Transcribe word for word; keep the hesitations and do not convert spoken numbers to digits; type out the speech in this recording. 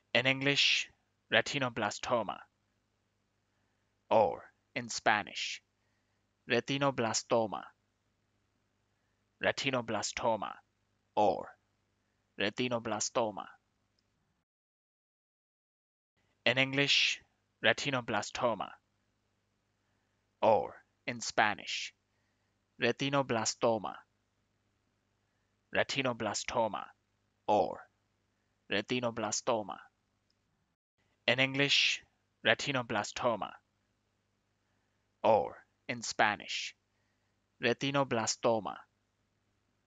In English, retinoblastoma, or in Spanish, retinoblastoma, retinoblastoma, or retinoblastoma. In English, retinoblastoma, or in Spanish, retinoblastoma, retinoblastoma, or retinoblastoma. In English, retinoblastoma, or in Spanish, retinoblastoma,